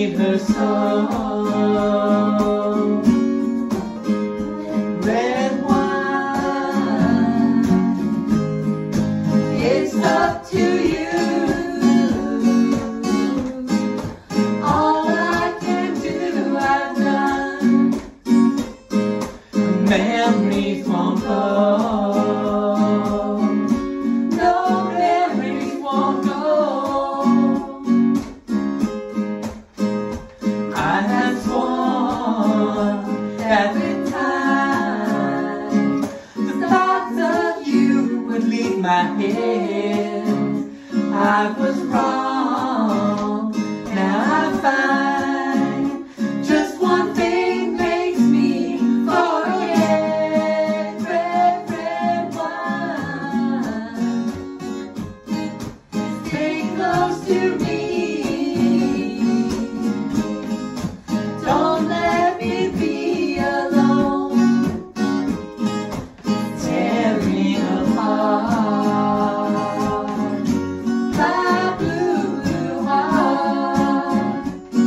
save her soul. Red wine, it's up to you. All I can do, I've done. Memories won't go. No memories won't go. I have sworn that with time the thoughts of you would leave my head. I was wrong, now I find just one thing makes me forget. Red, red wine, stay close to me. Don't let me be alone, tearing apart my blue, blue heart.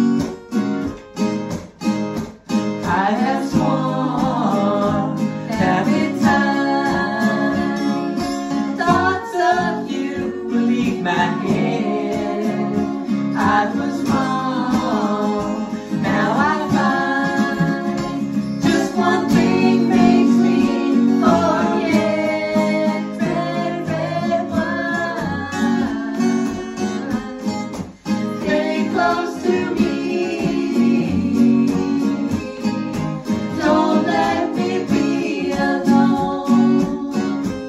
I have sworn that with time thoughts of you will leave my head. I was wrong, now I find just one thing makes me forget. Red, red wine, stay close to me. Don't let me be alone,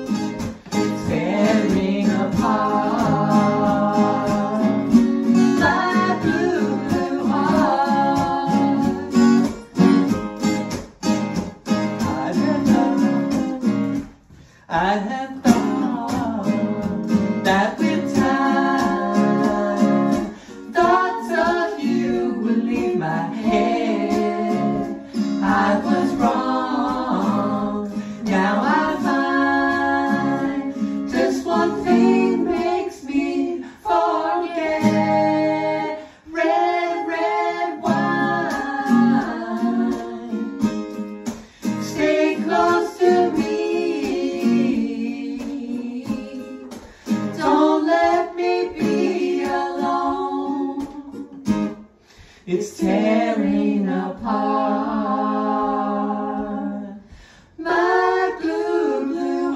tearing apart my blue, blue heart. I had thought that with time thoughts of you would leave my head. I was wrong, now I find just one thing makes me forget. Red, red wine, stay close to me. Don't let me be alone, it's tearing apart my blue, blue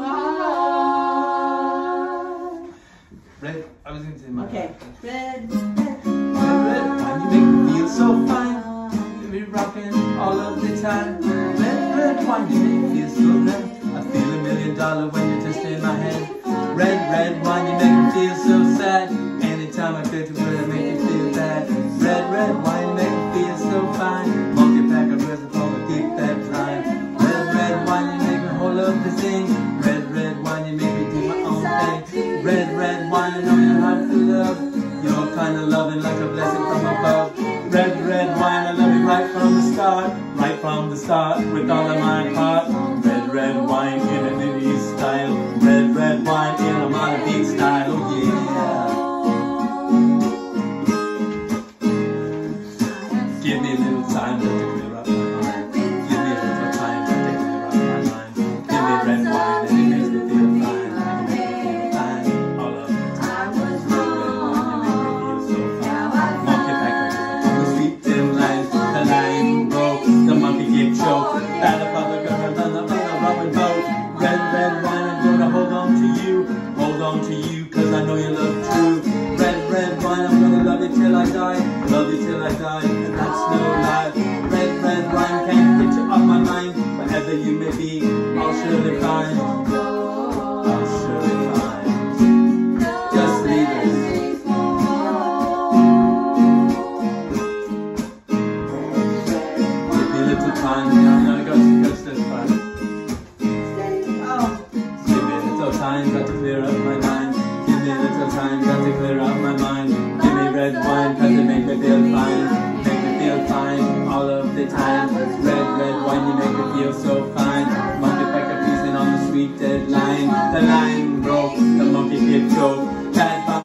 heart. Red, I was going to say my Okay. Red, red, red wine, you make me feel so fine. You be rocking all of the time. Red, red wine, you make me feel so red. I feel $1 million when you're just in my hand. Red, red wine, you make me feel so sad. Anytime I feel too good, I make you feel bad. Red, red wine, you make me feel so fine. Monkey pack of rest upon the keep that line. Red wine, you make me hold up the thing. Red wine, you make me do my own thing. Red wine, I know you have to love. Your kind of loving like a blessing from above. Red wine, I love you right from the start, with all of my heart. Red wine in an Indian style. Red wine in a modern beat style. Oh yeah. Give me a little time to clear up my mind. Give me a little time to clear up my mind. Give me red wine and it makes me feel fine. And it makes me feel fine. All of it. Red wine, you make me feel so fine. Monkey packer on the sweet thin lines. The line broke, the monkey get choked. Battle for the girl and the rowing boat. Red wine, I'm gonna hold on to you, cause I know you love true. Red wine, I'm gonna love you till I die, and that's no lie. Red wine, can't get you off my mind. Wherever you may be, I'll surely find. Just leave us. Give me a little time, I got this fun. Give me a little time, got to clear up my mind. Give me a little time, got to clear up my mind. Give me red wine, cause it make me feel fine. Make me feel fine all of the time. Red wine, you make me feel so fine. Monkey pack a piece on the sweet dead line. The line broke, the monkey get choked.